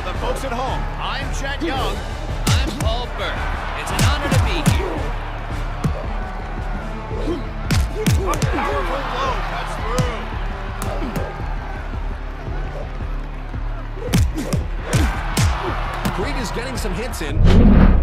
the folks at home, I'm Chet Young. I'm Paul Burke. It's an honor to be here. A powerful blow cuts through. Creed is getting some hits in.